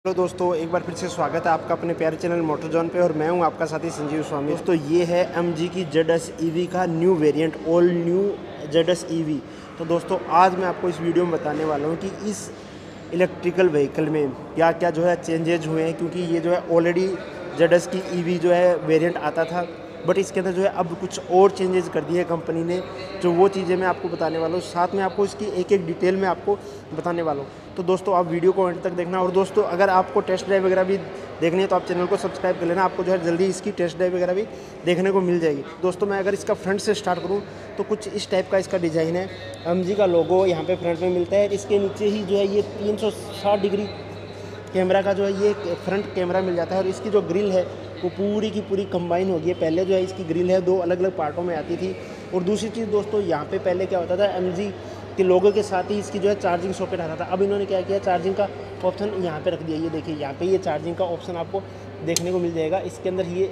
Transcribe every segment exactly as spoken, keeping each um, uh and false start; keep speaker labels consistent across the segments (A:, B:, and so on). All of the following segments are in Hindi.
A: हेलो दोस्तों, एक बार फिर से स्वागत है आपका अपने प्यारे चैनल मोटर जॉन पे और मैं हूं आपका साथी संजीव स्वामी। दोस्तों ये है एम जी की जेड एस ई वी का new variant, all new Z S E V. तो दोस्तों आज मैं आपको इस वीडियो में बताने वाला हूं कि इस इलेक्ट्रिकल व्हीकल में क्या क्या जो है चेंजेज हुए हैं, क्योंकि ये जो है ऑलरेडी जेड एस की ई वी जो है वेरिएंट आता था, बट इसके अंदर जो है अब कुछ और चेंजेस कर दिए कंपनी ने, जो वो चीज़ें मैं आपको बताने वाला हूँ। साथ में आपको इसकी एक एक डिटेल में आपको बताने वाला हूँ। तो दोस्तों आप वीडियो को एंड तक देखना। और दोस्तों अगर आपको टेस्ट ड्राइव वगैरह भी देखनी है तो आप चैनल को सब्सक्राइब कर लेना, आपको जो है जल्दी इसकी टेस्ट ड्राइव वगैरह भी देखने को मिल जाएगी। दोस्तों मैं अगर इसका फ्रंट से स्टार्ट करूँ तो कुछ इस टाइप का इसका डिज़ाइन है। एम जी का लोगो यहाँ पे फ्रंट में मिलता है। इसके नीचे ही जो है ये तीन सौ साठ डिग्री कैमरा का जो है ये फ्रंट कैमरा मिल जाता है। और इसकी जो ग्रिल है वो पूरी की पूरी कंबाइन हो गई है। पहले जो है इसकी ग्रिल है दो अलग अलग पार्टों में आती थी। और दूसरी चीज़ दोस्तों, यहाँ पे पहले क्या होता था, एम जी के लोगों के साथ ही इसकी जो है चार्जिंग सॉकेट आता था। अब इन्होंने क्या किया, चार्जिंग का ऑप्शन यहाँ पे रख दिया। ये देखिए यहाँ पे ये चार्जिंग का ऑप्शन आपको देखने को मिल जाएगा। इसके अंदर ये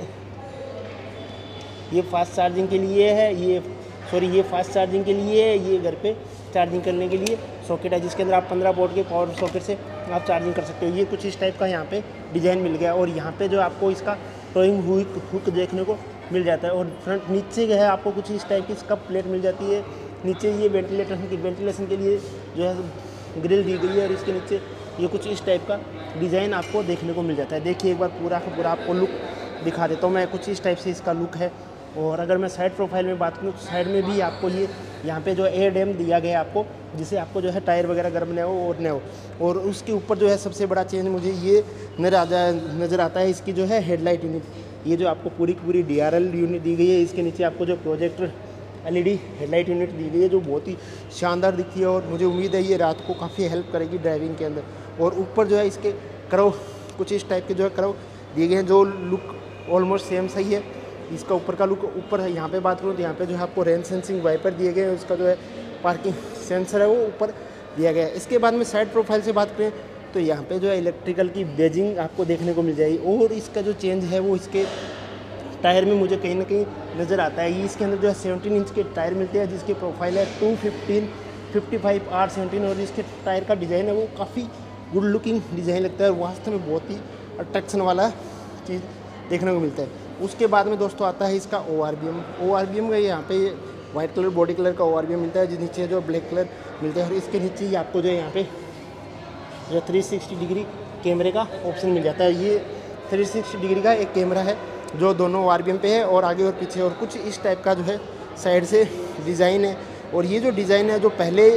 A: ये फास्ट चार्जिंग के लिए है, ये सॉरी ये फास्ट चार्जिंग के लिए है, ये घर पे चार्जिंग करने के लिए सॉकेट है, जिसके अंदर आप पंद्रह वोल्ट के पावर सॉकेट से आप चार्जिंग कर सकते हो। ये कुछ इस टाइप का यहाँ पे डिज़ाइन मिल गया। और यहाँ पे जो आपको इसका टोइंग हुक हुक देखने को मिल जाता है। और फ्रंट नीचे जो है आपको कुछ इस टाइप की स्कप प्लेट मिल जाती है। नीचे ये वेंटिलेशन की वेंटिलेशन के लिए जो है ग्रिल दी गई है। और इसके नीचे ये कुछ इस टाइप का डिज़ाइन आपको देखने को मिल जाता है। देखिए एक बार पूरा का पूरा आपको लुक दिखा देता हूँ मैं। कुछ इस टाइप से इसका लुक है। और अगर मैं साइड प्रोफाइल में बात करूँ तो साइड में भी आपको ये यहाँ पे जो एयर डैम दिया गया है आपको, जिससे आपको जो है टायर वगैरह गर्म न हो और न हो। और उसके ऊपर जो है सबसे बड़ा चेंज मुझे ये नजर आ नज़र आता है, इसकी जो है हेडलाइट यूनिट। ये जो आपको पूरी पूरी डी आर एल यूनिट दी गई है। इसके नीचे आपको जो projector L E D headlight unit दी गई है, जो बहुत ही शानदार दिखती है। और मुझे उम्मीद है ये रात को काफ़ी हेल्प करेगी ड्राइविंग के अंदर। और ऊपर जो है इसके करव कुछ इस टाइप के जो है करव दिए गए हैं, जो लुक ऑलमोस्ट सेम सही है। इसका ऊपर का लुक ऊपर है। यहाँ पे बात करूँ तो यहाँ पे जो है आपको रेन सेंसिंग वाइपर दिए गए हैं। उसका जो है पार्किंग सेंसर है वो ऊपर दिया गया है। इसके बाद में साइड प्रोफाइल से बात करें तो यहाँ पे जो है इलेक्ट्रिकल की बेजिंग आपको देखने को मिल जाएगी। और इसका जो चेंज है वो इसके टायर में मुझे कहीं ना कहीं नज़र आता है। ये इसके अंदर जो है सेवनटीन इंच के टायर मिलते हैं, जिसकी प्रोफाइल है two fifteen fifty five R seventeen. और इसके टायर का डिज़ाइन है वो काफ़ी गुड लुकिंग डिज़ाइन लगता है और वास्तव में बहुत ही अट्रैक्शन वाला चीज़ देखने को मिलता है। उसके बाद में दोस्तों आता है इसका O R B M. O R B M का यहाँ पे वाइट कलर बॉडी कलर का ओ आर बी एम मिलता है, जिस नीचे जो ब्लैक कलर मिलता है। और इसके नीचे ही आपको जो है यहाँ पे जो थ्री सिक्सटी डिग्री कैमरे का ऑप्शन मिल जाता है। ये थ्री सिक्सटी डिग्री का एक कैमरा है जो दोनों ओ आर बी एम पे है, और आगे और पीछे। और कुछ इस टाइप का जो है साइड से डिज़ाइन है। और ये जो डिज़ाइन है जो पहले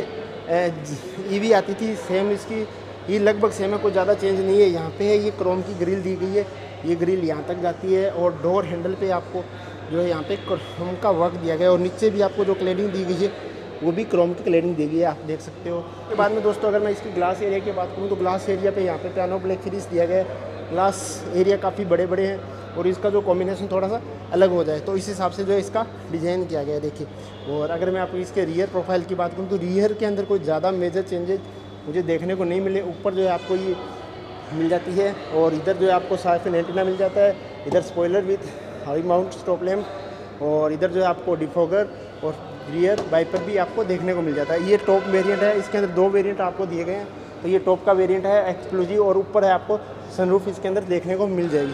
A: ई वी आती थी सेम इसकी ये लगभग सेम है, कोई ज़्यादा चेंज नहीं है। यहाँ पे है ये क्रोम की ग्रिल दी गई है, ये ग्रिल यहाँ तक जाती है। और डोर हैंडल पे आपको जो है यहाँ पे क्रोम का वर्क दिया गया है। और नीचे भी आपको जो क्लेडिंग दी गई है वो भी क्रोम की क्लेडिंग दी गई है, आप देख सकते हो। उसके बाद में दोस्तों अगर मैं इसकी ग्लास एरिया की बात करूँ तो ग्लास एरिया पे यहाँ पे पियानो ब्लैक फिनिश दिया गया है। ग्लास एरिया काफ़ी बड़े बड़े हैं और इसका जो कॉम्बिनेशन थोड़ा सा अलग हो जाए तो इस हिसाब से जो है इसका डिज़ाइन किया गया है, देखिए। और अगर मैं आपको इसके रियर प्रोफाइल की बात करूँ तो रियर के अंदर कोई ज़्यादा मेजर चेंजेज मुझे देखने को नहीं मिले। ऊपर जो है आपको ये मिल जाती है। और इधर जो है आपको साइफन एंटीना मिल जाता है। इधर spoiler with high mount stop lamp. और इधर जो है आपको डिफोगर और रियर वाइपर भी आपको देखने को मिल जाता है। ये टॉप वेरिएंट है। इसके अंदर दो वेरिएंट आपको दिए गए हैं। तो ये टॉप का वेरिएंट है एक्सक्लूसिव, और ऊपर है आपको सनरूफ इसके अंदर देखने को मिल जाएगी।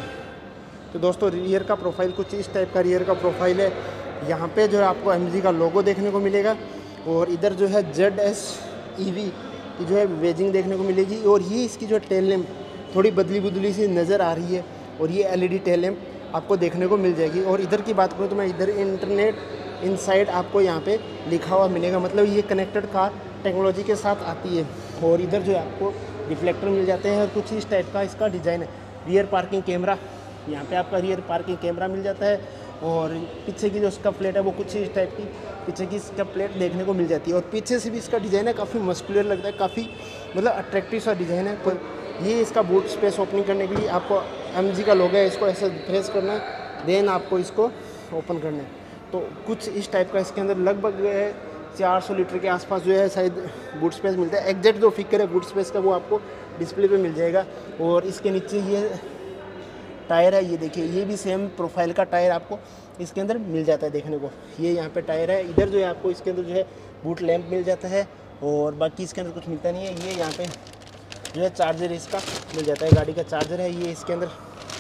A: तो दोस्तों रियर का प्रोफाइल कुछ इस टाइप का रियर का प्रोफाइल है। यहाँ पे जो है आपको एम जी का लोगो देखने को मिलेगा। और इधर जो है जेड एस ई वी की जो है वेजिंग देखने को मिलेगी। और ये इसकी जो टेल लैम्प थोड़ी बदली बदली सी नज़र आ रही है। और ये L E D tail lamp आपको देखने को मिल जाएगी। और इधर की बात करूँ तो मैं इधर इंटरनेट इनसाइड आपको यहाँ पे लिखा हुआ मिलेगा, मतलब ये कनेक्टेड कार टेक्नोलॉजी के साथ आती है। और इधर जो है आपको रिफ्लेक्टर मिल जाते हैं। और कुछ इस टाइप का इसका डिज़ाइन है। रियर पार्किंग कैमरा, यहाँ पे आपका रियर पार्किंग कैमरा मिल जाता है। और पीछे की जो इसका प्लेट है वो कुछ इस टाइप की पीछे की इसका प्लेट देखने को मिल जाती है। और पीछे से भी इसका डिज़ाइन है काफ़ी मस्कुलर लगता है, काफ़ी मतलब अट्रैक्टिव सा डिज़ाइन है। पर ये इसका बूट स्पेस ओपनिंग करने के लिए आपको एम जी का लोगो है, इसको ऐसे प्रेस करना है, देन आपको इसको ओपन करना है। तो कुछ इस टाइप का इसके अंदर लगभग जो है चार सौ लीटर के आसपास जो है शायद बूट स्पेस मिलता है। एग्जैक्ट जो फिगर है बूट स्पेस का वो आपको डिस्प्ले पे मिल जाएगा। और इसके नीचे ये टायर है, ये देखिए ये भी सेम प्रोफाइल का टायर आपको इसके अंदर मिल जाता है देखने को। ये यहाँ पे टायर है। इधर जो है आपको इसके अंदर जो है बूट लैंप मिल जाता है। और बाकी इसके अंदर कुछ मिलता नहीं है। ये यहाँ पे जो है चार्जर इसका मिल जाता है, गाड़ी का चार्जर है ये इसके अंदर,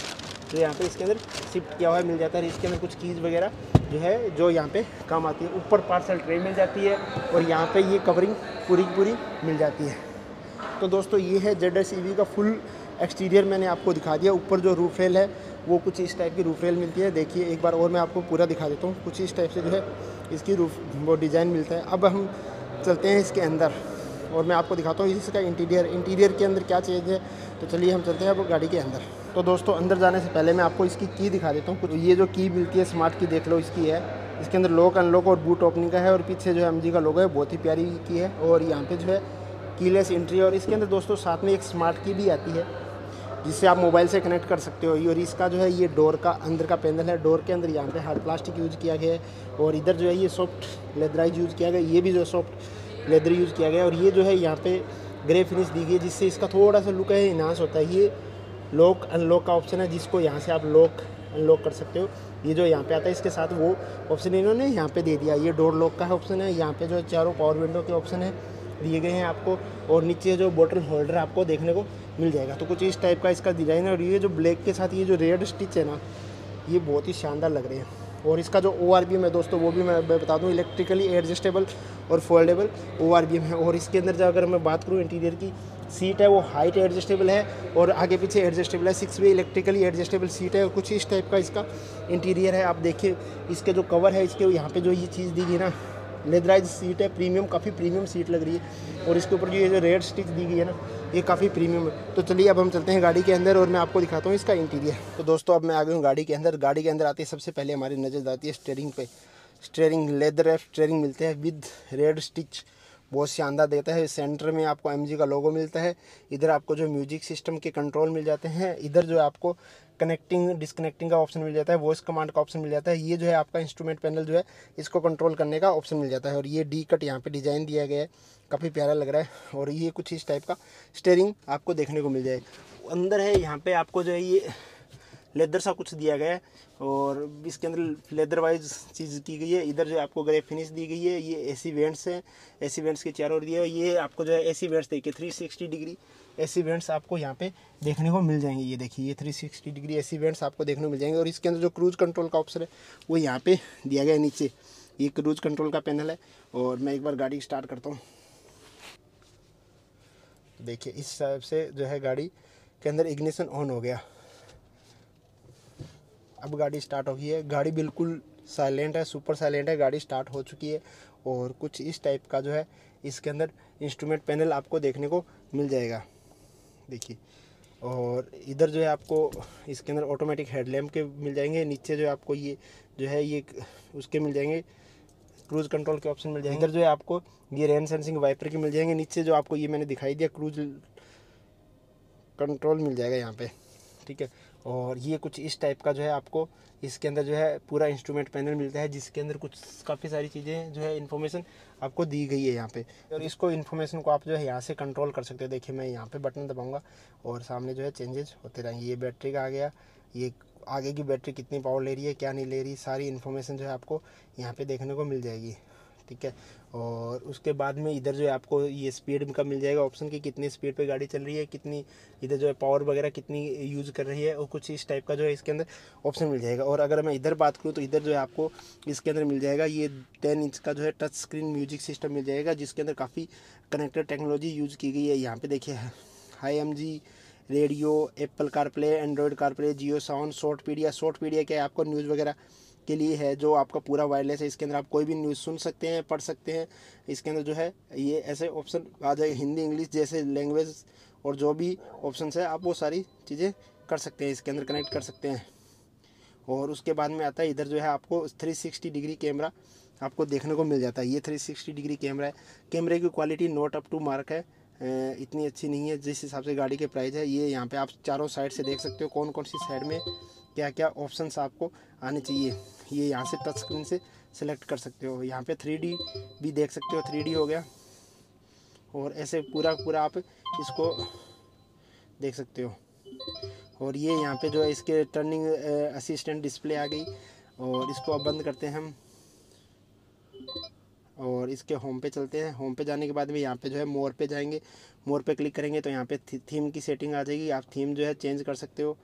A: जो यहाँ पे इसके अंदर शिफ्ट किया हुआ है मिल जाता है। इसके अंदर कुछ कीज़ वगैरह जो है जो यहाँ पे काम आती है। ऊपर पार्सल ट्रे मिल जाती है और यहाँ पे ये कवरिंग पूरी की पूरी मिल जाती है। तो दोस्तों ये है जेड एस ई वी का फुल एक्सटीरियर मैंने आपको दिखा दिया। ऊपर जो रूफ रेल है वो कुछ इस टाइप की रूफ रेल मिलती है। देखिए एक बार और मैं आपको पूरा दिखा देता हूँ। कुछ इस टाइप से जो है इसकी रूफ वो डिज़ाइन मिलता है। अब हम चलते हैं इसके अंदर और मैं आपको दिखाता हूँ इसका इंटीरियर इंटीरियर के अंदर क्या चीज़ है। तो चलिए हम चलते हैं अब गाड़ी के अंदर। तो दोस्तों अंदर जाने से पहले मैं आपको इसकी की दिखा देता हूँ। कुछ ये जो की मिलती है स्मार्ट की देख लो इसकी है। इसके अंदर लॉक अनलॉक और बूट ओपनिंग का है और पीछे जो है एम जी का लोगो है, बहुत ही प्यारी की है। और यहाँ पे जो है कीलेस एंट्री और इसके अंदर दोस्तों साथ में एक स्मार्ट की भी आती है जिससे आप मोबाइल से कनेक्ट कर सकते हो। और इसका जो है ये डोर का अंदर का पैनल है। डोर के अंदर यहाँ पे हार्ड प्लास्टिक यूज़ किया गया है और इधर जो है ये सॉफ्ट लेदराइज यूज़ किया गया, ये भी जो है सॉफ्ट लेदर यूज़ किया गया। और ये जो है यहाँ पे ग्रे फिनिश दी गई है जिससे इसका थोड़ा सा लुक है इन्हांस होता है। ये लॉक अनलॉक का ऑप्शन है जिसको यहाँ से आप लॉक अनलॉक कर सकते हो। ये जो यहाँ पे आता है इसके साथ वो ऑप्शन इन्होंने यहाँ पे दे दिया। ये डोर लॉक का ऑप्शन है। यहाँ पे जो चारों पावर विंडो के ऑप्शन है दिए गए हैं आपको और नीचे जो बोतल होल्डर आपको देखने को मिल जाएगा। तो कुछ इस टाइप का इसका डिज़ाइन है। और ये जो ब्लैक के साथ ये जो रेड स्टिच है ना, ये बहुत ही शानदार लग रहे हैं। और इसका जो ओ आर बी एम है दोस्तों वो भी मैं बता दूं, इलेक्ट्रिकली एडजस्टेबल और foldable O R B M है। और इसके अंदर जो अगर मैं बात करूँ इंटीरियर की सीट है वो हाइट एडजस्टेबल है और आगे पीछे एडजस्टेबल है। Six way electrically adjustable seat है और कुछ इस टाइप का इसका इंटीरियर है। आप देखिए इसके जो कवर है इसके यहाँ पे जो ये चीज़ दी गई ना, लेदराइज सीट है, प्रीमियम, काफ़ी प्रीमियम सीट लग रही है। और इसके ऊपर जो ये जो रेड स्टिच दी गई है ना, ये काफ़ी प्रीमियम है। तो चलिए अब हम चलते हैं गाड़ी के अंदर और मैं आपको दिखाता हूँ इसका इंटीरियर। तो दोस्तों अब मैं आ गया हूँ गाड़ी के अंदर। गाड़ी के अंदर आते ही सबसे पहले हमारी नज़र जाती है स्टीयरिंग पे। स्टीयरिंग लेदर है, स्टीयरिंग मिलते हैं विद रेड स्टिच, बहुत शानदार देता है। सेंटर में आपको एम जी का लोगो मिलता है। इधर आपको जो म्यूजिक सिस्टम के कंट्रोल मिल जाते हैं। इधर जो है आपको कनेक्टिंग डिसकनेक्टिंग का ऑप्शन मिल जाता है, वॉइस कमांड का ऑप्शन मिल जाता है। ये जो है आपका इंस्ट्रूमेंट पैनल जो है इसको कंट्रोल करने का ऑप्शन मिल जाता है। और ये डी कट यहाँ पे डिज़ाइन दिया गया है, काफ़ी प्यारा लग रहा है। और ये कुछ इस टाइप का स्टीयरिंग आपको देखने को मिल जाए। अंदर है यहाँ पे आपको जो है ये लेदर सा कुछ दिया गया है और इसके अंदर लेदर वाइज चीज़ की गई है। इधर जो आपको ग्रे फिनिश दी गई है। ये एसी वेंट्स हैं, एसी वेंट्स के चारों ओर दिया है। ये आपको जो है एसी वेंट्स देखिए three sixty degree AC vents आपको यहाँ पे देखने को मिल जाएंगे। ये देखिए ये three sixty degree AC vents आपको देखने को मिल जाएंगे। और इसके अंदर जो क्रूज कंट्रोल का ऑप्शन है वो यहाँ पे दिया गया है नीचे। ये क्रूज कंट्रोल का पैनल है। और मैं एक बार गाड़ी स्टार्ट करता हूँ। देखिए इस हिसाब से जो है गाड़ी के अंदर इग्निशन ऑन हो गया। अब गाड़ी स्टार्ट हो गई है। गाड़ी बिल्कुल साइलेंट है, सुपर साइलेंट है, गाड़ी स्टार्ट हो चुकी है। और कुछ इस टाइप का जो है इसके अंदर इंस्ट्रूमेंट पैनल आपको देखने को मिल जाएगा, देखिए। और इधर जो है आपको इसके अंदर ऑटोमेटिक हेडलैम्प के मिल जाएंगे। नीचे जो है आपको ये जो है ये उसके मिल जाएंगे, क्रूज कंट्रोल के ऑप्शन मिल जाएंगे। इधर जो है आपको ये रेन सेंसिंग वाइपर के मिल जाएंगे। नीचे जो आपको ये मैंने दिखाई दिया क्रूज कंट्रोल मिल जाएगा यहाँ पे, ठीक है। और ये कुछ इस टाइप का जो है आपको इसके अंदर जो है पूरा इंस्ट्रूमेंट पैनल मिलता है जिसके अंदर कुछ काफ़ी सारी चीज़ें जो है इन्फॉर्मेशन आपको दी गई है यहाँ पे। और इसको इन्फॉर्मेशन को आप जो है यहाँ से कंट्रोल कर सकते हो। देखिए मैं यहाँ पे बटन दबाऊंगा और सामने जो है चेंजेस होते रहेंगे। ये बैटरी का आ गया, ये आगे की बैटरी कितनी पावर ले रही है क्या नहीं ले रही, सारी इन्फॉर्मेशन जो है आपको यहाँ पे देखने को मिल जाएगी, ठीक है। और उसके बाद में इधर जो है आपको ये स्पीड का मिल जाएगा ऑप्शन की कितनी स्पीड पे गाड़ी चल रही है, कितनी इधर जो है पावर वगैरह कितनी यूज़ कर रही है। और कुछ इस टाइप का जो है इसके अंदर ऑप्शन मिल जाएगा। और अगर मैं इधर बात करूँ तो इधर जो है आपको इसके अंदर मिल जाएगा ये टेन इंच का जो है टच स्क्रीन म्यूजिक सिस्टम मिल जाएगा जिसके अंदर काफ़ी कनेक्टेड टेक्नोलॉजी यूज़ की गई है। यहाँ पर देखिए hi M G radio, Apple CarPlay, Android CarPlay, Jio sound, Shortpedia. Shortpedia क्या है आपको न्यूज़ वगैरह के लिए है, जो आपका पूरा वायरलेस है। इसके अंदर आप कोई भी न्यूज़ सुन सकते हैं, पढ़ सकते हैं। इसके अंदर जो है ये ऐसे ऑप्शन आ जाए, हिंदी इंग्लिश जैसे लैंग्वेज और जो भी ऑप्शन है आप वो सारी चीज़ें कर सकते हैं, इसके अंदर कनेक्ट कर सकते हैं। और उसके बाद में आता है इधर जो है आपको थ्री सिक्सटी डिग्री कैमरा आपको देखने को मिल जाता है। ये थ्री सिक्सटी डिग्री कैमरा है। कैमरे की quality not up to mark है, इतनी अच्छी नहीं है जिस हिसाब से गाड़ी के प्राइस है। ये यहाँ पे आप चारों साइड से देख सकते हो कौन कौन सी साइड में क्या क्या ऑप्शंस आपको आने चाहिए। ये यहाँ से टच स्क्रीन से सिलेक्ट कर सकते हो। यहाँ पे थ्री डी भी देख सकते हो, थ्री डी हो गया। और ऐसे पूरा पूरा आप इसको देख सकते हो। और ये यहाँ पे जो है इसके टर्निंग असिस्टेंट डिस्प्ले आ गई। और इसको अब बंद करते हैं हम। और इसके होम पे चलते हैं। होम पे जाने के बाद में यहाँ पे जो है मोर पे जाएंगे। मोर पे क्लिक करेंगे तो यहाँ पे थीम की सेटिंग आ जाएगी। आप थीम जो है चेंज कर सकते हो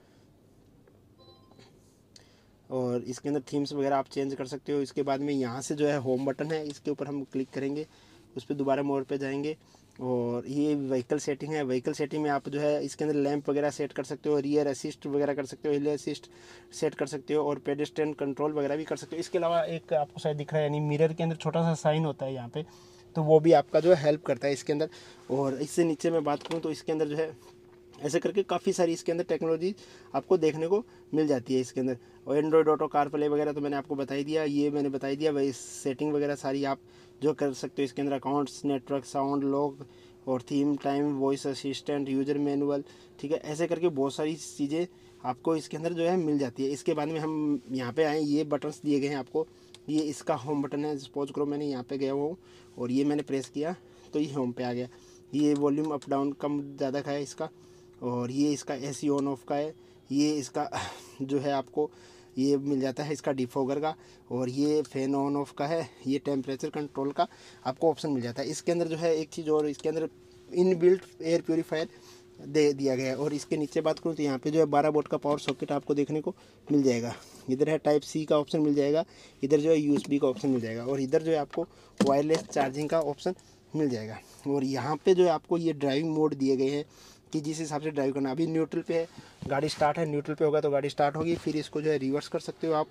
A: और इसके अंदर थीम्स वगैरह आप चेंज कर सकते हो। इसके बाद में यहाँ से जो है होम बटन है, इसके ऊपर हम क्लिक करेंगे, उस पर दोबारा मोर पे जाएंगे और ये व्हीकल सेटिंग है। व्हीकल सेटिंग में आप जो है इसके अंदर लैंप वगैरह सेट कर सकते हो, रियर असिस्ट वगैरह कर सकते हो, हिल असिस्ट सेट कर सकते हो और पेडेस्ट्रियन कंट्रोल वगैरह भी कर सकते हो। इसके अलावा एक आपको शायद दिख रहा है, यानी मिरर के अंदर छोटा सा साइन होता है यहाँ पे, तो वो भी आपका जो है हेल्प करता है इसके अंदर। और इससे नीचे मैं बात करूँ तो इसके अंदर जो है ऐसे करके काफ़ी सारी इसके अंदर टेक्नोलॉजी आपको देखने को मिल जाती है इसके अंदर। और एंड्रॉयड ऑटो कार प्ले वगैरह तो मैंने आपको बता ही दिया, ये मैंने बता ही दिया। वही सेटिंग वगैरह सारी आप जो कर सकते हो इसके अंदर, अकाउंट्स, नेटवर्क, साउंड, लॉग और theme, time, voice assistant, user manual, ठीक है, ऐसे करके बहुत सारी चीज़ें आपको इसके अंदर जो है मिल जाती है। इसके बाद में हम यहाँ पे आए, ये बटन्स दिए गए हैं आपको, ये इसका होम बटन है। सपोज करो मैंने यहाँ पे गया हूँ और ये मैंने प्रेस किया तो ये होम पे आ गया। ये वॉल्यूम अप डाउन कम ज़्यादा का है इसका, और ये इसका एसी ऑन ऑफ का है। ये इसका जो है आपको ये मिल जाता है इसका डिफॉगर का, और ये फैन ऑन ऑफ का है। ये टेम्परेचर कंट्रोल का आपको ऑप्शन मिल जाता है। इसके अंदर जो है एक चीज़ और, इसके अंदर इनबिल्ट एयर प्योरीफायर दे दिया गया है। और इसके नीचे बात करूँ तो यहाँ पे जो है बारह वोल्ट का पावर सॉकेट आपको देखने को मिल जाएगा। इधर है टाइप सी का ऑप्शन मिल जाएगा, इधर जो है यूएसबी का ऑप्शन मिल जाएगा, और इधर जो है आपको वायरलेस चार्जिंग का ऑप्शन मिल जाएगा। और यहाँ पे जो है आपको ये ड्राइविंग मोड दिए गए हैं कि जिस हिसाब से ड्राइव करना। अभी न्यूट्रल पे है, गाड़ी स्टार्ट है, न्यूट्रल पे होगा तो गाड़ी स्टार्ट होगी, फिर इसको जो है रिवर्स कर सकते हो आप।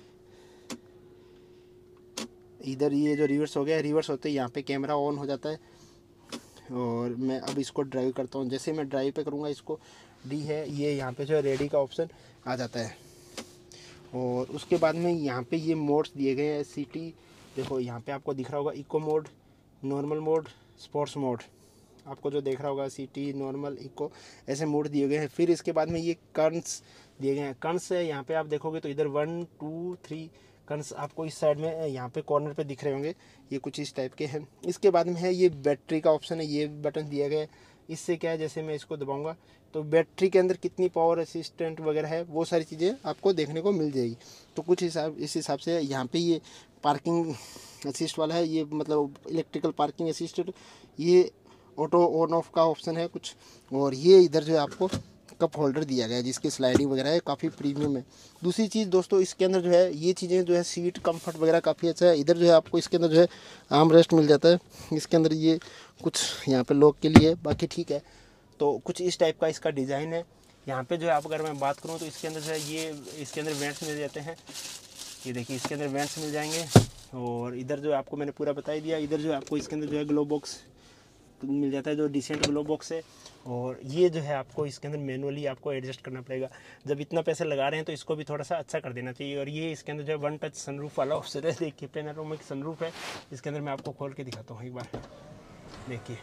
A: इधर ये जो रिवर्स हो गया, रिवर्स होते ही यहाँ पे कैमरा ऑन हो जाता है। और मैं अब इसको ड्राइव करता हूँ, जैसे मैं ड्राइव पे करूँगा, इसको डी है, ये यहाँ पे जो है रेडी का ऑप्शन आ जाता है। और उसके बाद में यहाँ पे ये मोड्स दिए गए हैं। सिटी देखो यहाँ पे आपको दिख रहा होगा, eco mode, normal mode, sports mode, आपको जो देख रहा होगा सिटी, नॉर्मल, इको, ऐसे मोड दिए गए हैं। फिर इसके बाद में ये कर्न्स दिए गए हैं। कर्न्स है यहाँ पे आप देखोगे तो इधर वन टू थ्री कर्न्स आपको इस साइड में यहाँ पे कॉर्नर पे दिख रहे होंगे, ये कुछ इस टाइप के हैं। इसके बाद में है ये बैटरी का ऑप्शन है, ये बटन दिया गया है। इससे क्या है, जैसे मैं इसको दबाऊंगा तो बैटरी के अंदर कितनी पावर असिस्टेंट वगैरह है वो सारी चीज़ें आपको देखने को मिल जाएगी। तो कुछ हिसाब इस हिसाब से यहाँ पे ये पार्किंग असिस्ट वाला है, ये मतलब इलेक्ट्रिकल पार्किंग असिस्टेंट, ये ऑटो ऑन ऑफ का ऑप्शन है कुछ। और ये इधर जो है आपको कप होल्डर दिया गया है जिसकी स्लाइडिंग वगैरह है, काफ़ी प्रीमियम है। दूसरी चीज़ दोस्तों, इसके अंदर जो है ये चीज़ें जो है सीट कंफर्ट वगैरह काफ़ी अच्छा है। इधर जो है आपको इसके अंदर जो है आर्म रेस्ट मिल जाता है। इसके अंदर ये कुछ यहाँ पे लॉक के लिए, बाकी ठीक है। तो कुछ इस टाइप का इसका डिज़ाइन है। यहाँ पे जो है आप अगर मैं बात करूँ तो इसके अंदर जो है ये इसके अंदर वेंट्स मिल जाते हैं। ये देखिए इसके अंदर वेंट्स मिल जाएंगे। और इधर जो आपको मैंने पूरा बता ही दिया। इधर जो आपको इसके अंदर जो है ग्लो बॉक्स मिल जाता है, जो डिसेंट ग्लो बॉक्स है। और ये जो है आपको इसके अंदर मैनुअली आपको एडजस्ट करना पड़ेगा। जब इतना पैसे लगा रहे हैं तो इसको भी थोड़ा सा अच्छा कर देना चाहिए। और ये इसके अंदर जो है वन टच सनरूफ वाला ऑप्शन है। देखिए पेनोरामिक सनरूफ है इसके अंदर। मैं आपको खोल के दिखाता हूँ एक बार, देखिए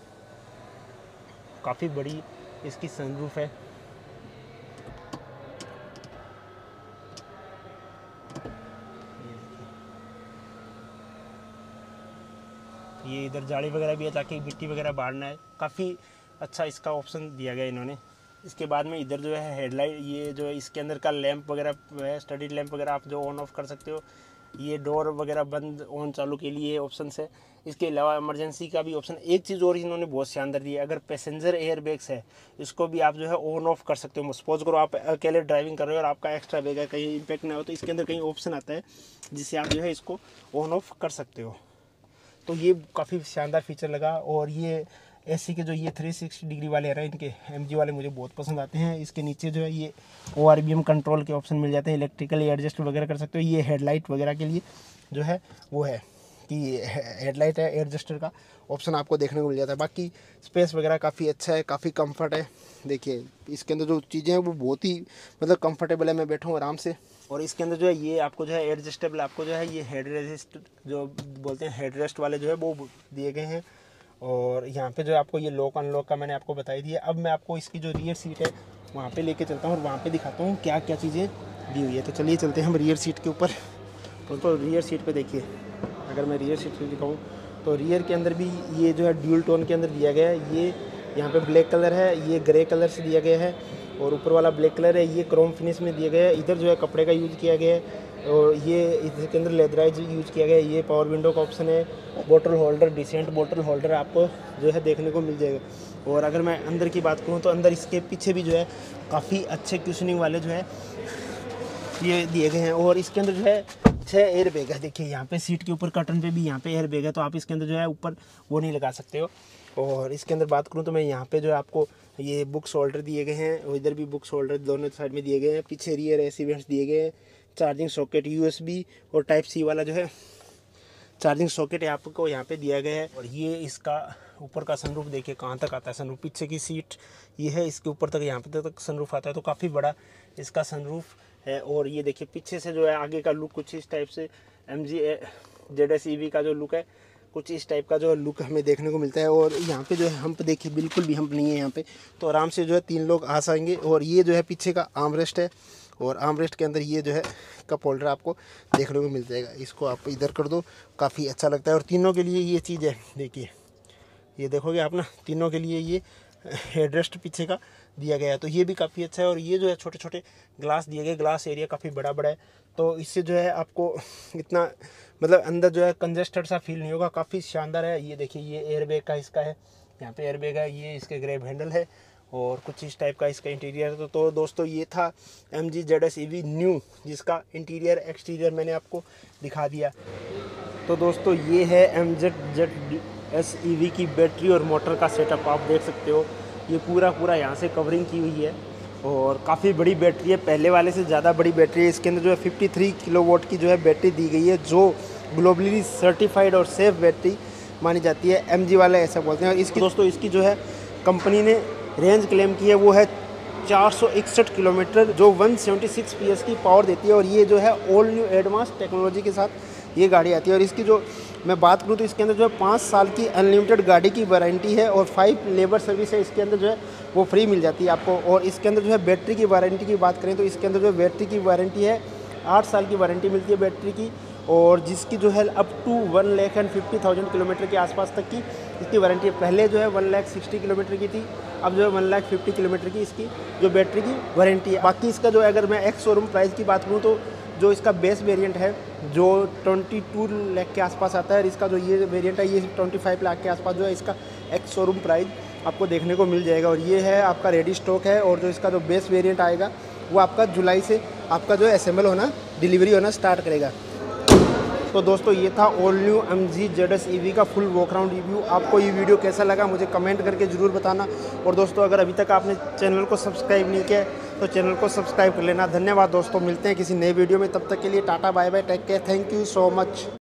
A: काफ़ी बड़ी इसकी सनरूफ है। ये इधर जाली वगैरह भी है ताकि मिट्टी वगैरह बाहर ना है। काफ़ी अच्छा इसका ऑप्शन दिया गया इन्होंने। इसके बाद में इधर जो है हेडलाइट, ये जो है इसके अंदर का लैंप वगैरह है, स्टडी लैंप वगैरह आप जो ऑन ऑफ कर सकते हो। ये डोर वगैरह बंद ऑन चालू के लिए ऑप्शन है। इसके अलावा इमरजेंसी का भी ऑप्शन। एक चीज़ और इन्होंने बहुत शानदार दी है, अगर पैसेंजर एयर बैग्स है इसको भी आप जो है ऑन ऑफ कर सकते हो। सपोज करो आप अकेले ड्राइविंग कर रहे हो और आपका एक्स्ट्रा बैग है, कहीं इम्पैक्ट ना हो, तो इसके अंदर कहीं ऑप्शन आता है जिससे आप जो है इसको ऑन ऑफ कर सकते हो। तो ये काफ़ी शानदार फीचर लगा। और ये एसी के जो ये थ्री सिक्सटी डिग्री वाले हैं इनके एमजी वाले मुझे बहुत पसंद आते हैं। इसके नीचे जो है ये O R B M control के ऑप्शन मिल जाते हैं, इलेक्ट्रिकली एडजस्ट वगैरह कर सकते हो। ये हेडलाइट वगैरह के लिए जो है वो है कि हेडलाइट है, एडजस्टर का ऑप्शन आपको देखने को मिल जाता है। बाकी स्पेस वगैरह काफ़ी अच्छा है, काफ़ी कंफर्ट है। देखिए इसके अंदर जो चीज़ें हैं वो बहुत ही मतलब कंफर्टेबल है, मैं बैठा हूँ आराम से। और इसके अंदर जो है ये आपको जो है एडजस्टेबल, आपको जो है ये हेड रेस्ट जो बोलते हैं हेड रेस्ट वाले जो है वो दिए गए हैं। और यहाँ पे जो है आपको ये लॉक अनलॉक का मैंने आपको बताई दिया। अब मैं आपको इसकी जो रियर सीट है वहाँ पे लेके चलता हूँ और वहाँ पे दिखाता हूँ क्या क्या चीज़ें दी हुई है। तो चलिए चलते हैं हम रियर सीट के ऊपर। तो, तो रियर सीट पे देखिए, अगर मैं रियर सीट पे दिखाऊँ तो रियर के अंदर भी ये जो है ड्यूल टोन के अंदर दिया गया है। ये यहाँ पे ब्लैक कलर है, ये ग्रे कलर से दिया गया है, और ऊपर वाला ब्लैक कलर है ये क्रोम फिनिश में दिया गया है। इधर जो है कपड़े का यूज़ किया गया है। और ये इसके अंदर लेदराइज यूज किया गया है। ये पावर विंडो का ऑप्शन है। बोतल होल्डर, डिसेंट बोतल होल्डर आपको जो है देखने को मिल जाएगा। और अगर मैं अंदर की बात करूँ तो अंदर इसके पीछे भी जो है काफ़ी अच्छे क्यूशनिंग वाले जो है ये दिए गए हैं। और इसके अंदर जो है छः एयर बैग है। देखिए यहाँ पे सीट के ऊपर कर्टन पे भी यहाँ पे एयर बैग है, तो आप इसके अंदर जो है ऊपर वो नहीं लगा सकते हो। और इसके अंदर बात करूँ तो मैं यहाँ पे जो है आपको ये बुक्स होल्डर दिए गए हैं, और इधर भी बुक्स होल्डर दोनों साइड में दिए गए हैं। पीछे रियर एसी वेंट्स दिए गए हैं। चार्जिंग सॉकेट यूएसबी और टाइप सी वाला जो है चार्जिंग सॉकेट आपको यहाँ पे दिया गया है। और ये इसका ऊपर का सनरूफ देखिए कहाँ तक आता है सनरूफ। पीछे की सीट ये है, इसके ऊपर तक यहाँ पे तक सनरूफ आता है, तो काफ़ी बड़ा इसका सनरूफ है। और ये देखिए पीछे से जो है आगे का लुक कुछ इस टाइप से M G Z S E V का जो लुक है कुछ इस टाइप का जो लुक हमें देखने को मिलता है। और यहाँ पे जो है हम्प देखिए बिल्कुल भी हम्प नहीं है यहाँ पे, तो आराम से जो है तीन लोग आ सकेंगे। और ये जो है पीछे का आर्मरेस्ट है, और आर्मरेस्ट के अंदर ये जो है कप होल्डर आपको देखने को मिल जाएगा। इसको आप इधर कर दो, काफ़ी अच्छा लगता है। और तीनों के लिए ये चीज़ है, देखिए ये देखोगे आप ना, तीनों के लिए ये हेडरेस्ट पीछे का दिया गया है, तो ये भी काफ़ी अच्छा है। और ये जो है छोटे छोटे ग्लास दिए गए, ग्लास एरिया काफ़ी बड़ा बड़ा है, तो इससे जो है आपको इतना मतलब अंदर जो है कंजेस्टेड सा फील नहीं होगा, काफ़ी शानदार है। ये देखिए ये एयरबैग का इसका है, यहाँ पे एयरबैग है, ये इसके ग्रैब हैंडल है, और कुछ इस टाइप का इसका इंटीरियर है। तो, तो दोस्तों ये था M G Z S E V new, जिसका इंटीरियर एक्सटीरियर मैंने आपको दिखा दिया। तो दोस्तों ये है M Z Z S E V की बैटरी और मोटर का सेटअप आप देख सकते हो। ये पूरा पूरा यहाँ से कवरिंग की हुई है, और काफ़ी बड़ी बैटरी है, पहले वाले से ज़्यादा बड़ी बैटरी है। इसके अंदर जो है तिरेपन किलोवाट की जो है बैटरी दी गई है, जो ग्लोबली सर्टिफाइड और सेफ बैटरी मानी जाती है। एम जी वाले ऐसा बोलते हैं। और इसकी दोस्तों इसकी जो है कंपनी ने रेंज क्लेम की है वो है चार सौ इकसठ किलोमीटर, जो एक सौ छिहत्तर पी एस की पावर देती है। और ये जो है ऑल न्यू एडवांस टेक्नोलॉजी के साथ ये गाड़ी आती है। और इसकी जो मैं बात करूँ तो इसके अंदर जो है पाँच साल की अनलिमिटेड गाड़ी की वारंटी है, और फाइव लेबर सर्विस है इसके अंदर जो है वो फ्री मिल जाती है आपको। और इसके अंदर जो है बैटरी की वारंटी की बात करें तो इसके अंदर जो है बैटरी की वारंटी है आठ साल की वारंटी मिलती है बैटरी की, और जिसकी जो है up to one lakh and fifty thousand kilometre के आसपास तक की इसकी वारंटी है। पहले जो है वन लाख सिक्सटी किलोमीटर की थी, अब जो है वन लाख फिफ्टी किलोमीटर की इसकी जो बैटरी की वारंटी है। बाकी इसका जो है अगर मैं एक्स शोरूम प्राइस की बात करूँ तो जो इसका बेस वेरिएंट है जो बाईस लाख के आसपास आता है, और इसका जो ये वेरिएंट है ये पच्चीस लाख के आसपास जो है इसका एक्स शोरूम प्राइस आपको देखने को मिल जाएगा। और ये है आपका रेडी स्टॉक है, और जो इसका जो बेस वेरिएंट आएगा वो आपका जुलाई से आपका जो असेंबल होना डिलीवरी होना स्टार्ट करेगा। तो दोस्तों ये था all new M G Z S E V का फुल वॉक अराउंड रिव्यू। आपको ये वीडियो कैसा लगा मुझे कमेंट करके ज़रूर बताना। और दोस्तों अगर अभी तक आपने चैनल को सब्सक्राइब नहीं किया तो चैनल को सब्सक्राइब कर लेना। धन्यवाद दोस्तों, मिलते हैं किसी नए वीडियो में, तब तक के लिए tata bye bye, take care, thank you so much.